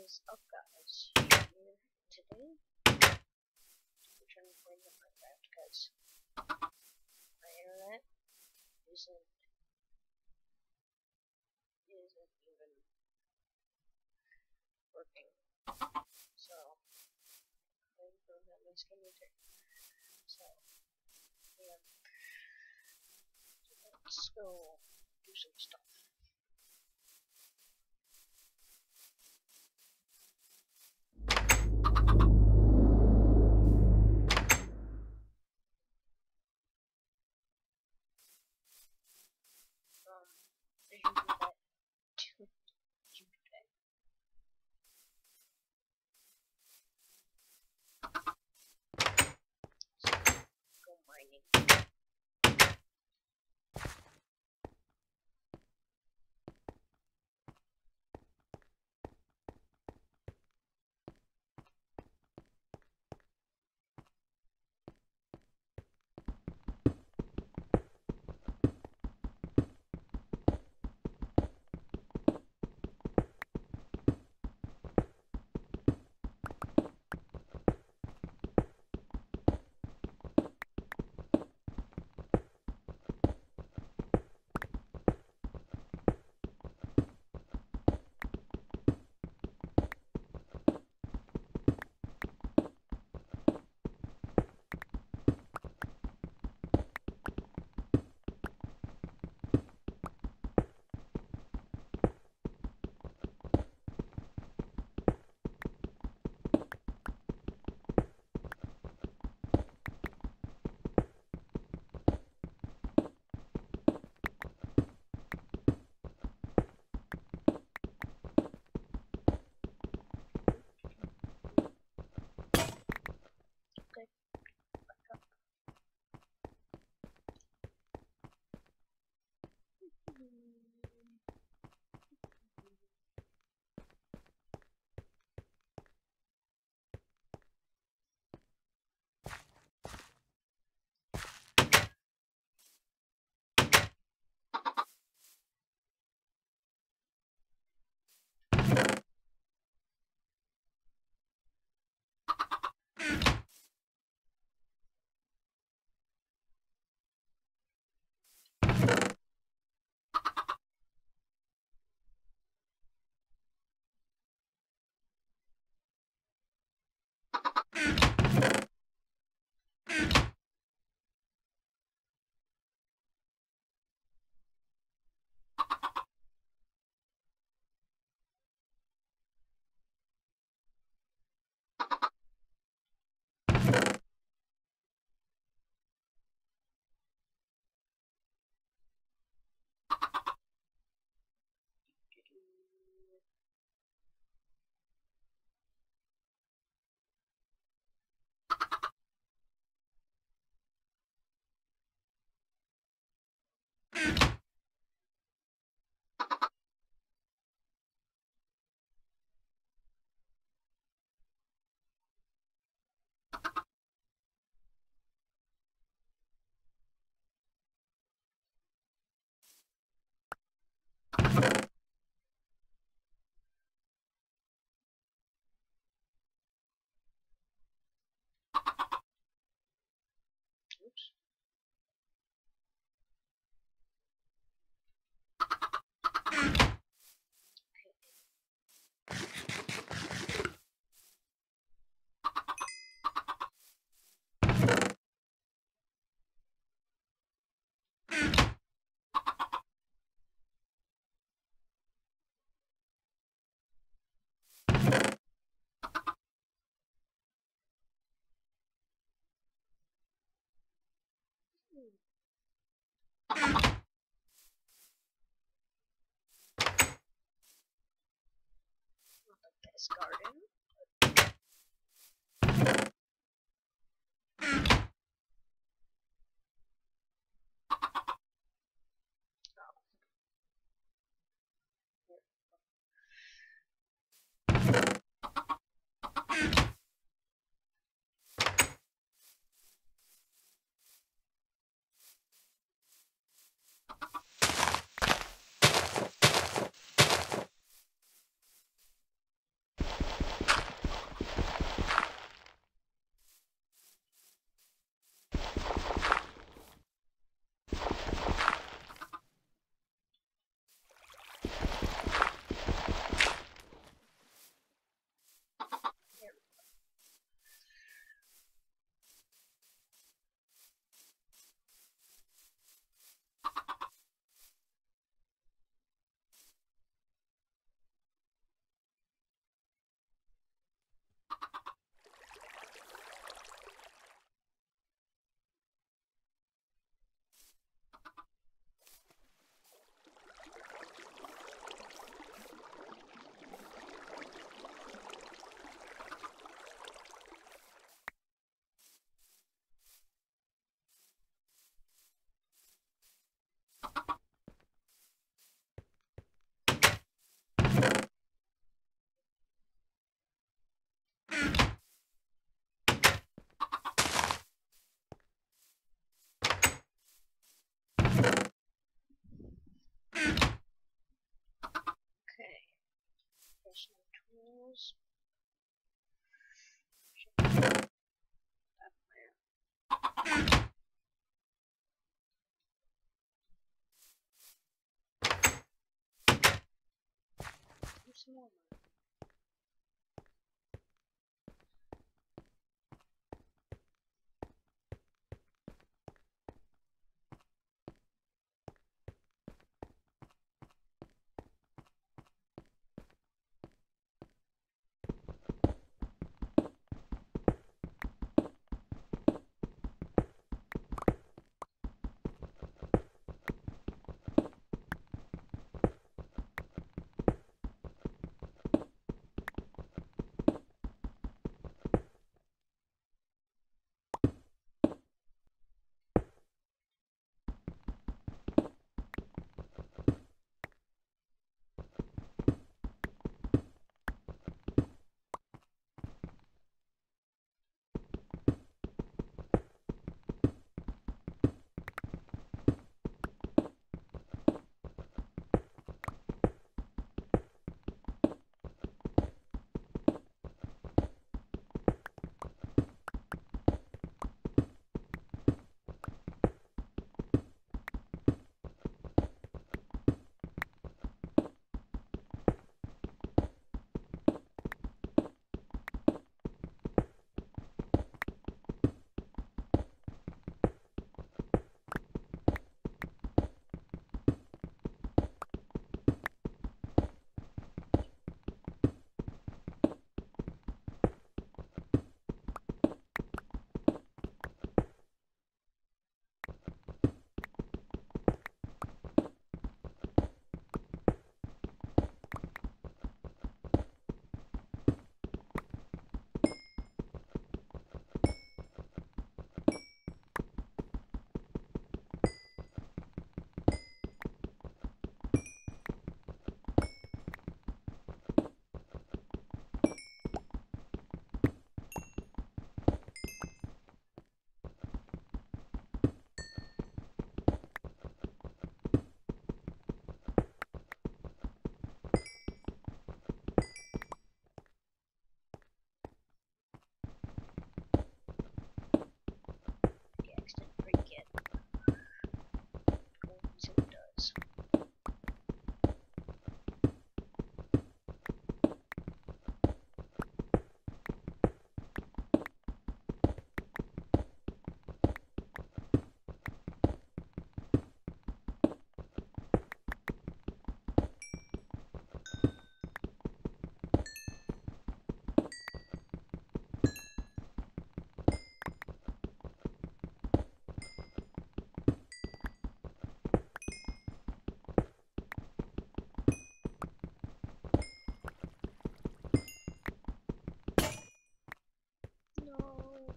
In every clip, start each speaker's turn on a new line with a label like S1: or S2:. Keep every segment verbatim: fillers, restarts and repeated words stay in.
S1: is up, guys? Here today, we're trying to play the Minecraft because my internet isn't isn't even working. So I'm going to my skin meter. So yeah, let's go do some stuff. Um, I should do that too. Should do that. So, go mining. Okay, back up. Oops. Not the best garden. walls. That there. There's some more. X didn't break yet. Go and see what it does. No.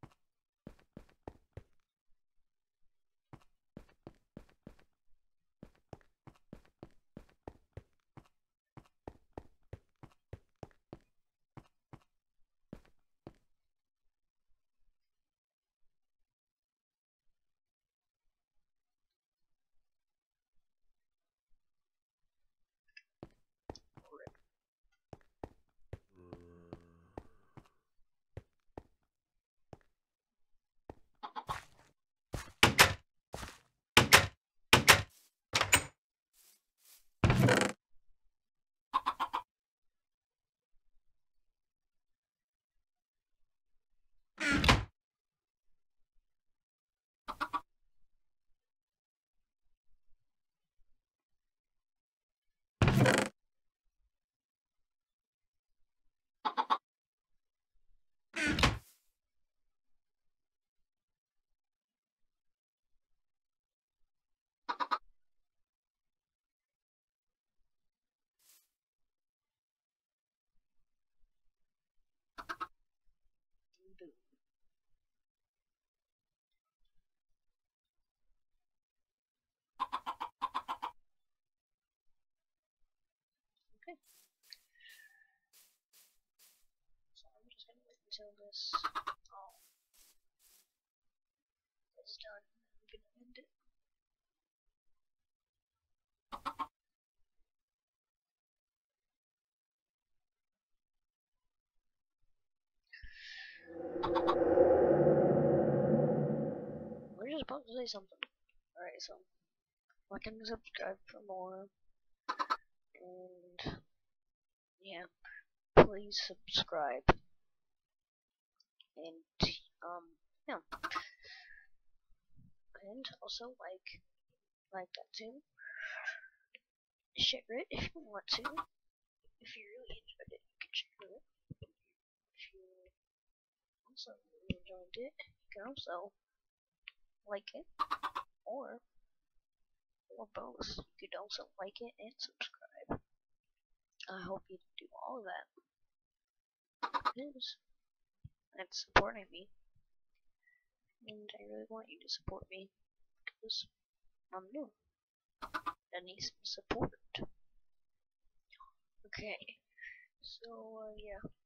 S1: Boom. Okay. So I'm just gonna wait until this all is done. I'm gonna end it. We're just about to say something. Alright, so like and subscribe for more. And yeah, please subscribe. And um yeah. And also like like that too. Share it if you want to. If you really enjoyed it, you can share it. If you also really enjoyed it, you can also like it, or or both. You could also like it and subscribe. I hope you do all of that. Because that's supporting me, and I really want you to support me because I'm new. I need some support. Okay, so uh, yeah.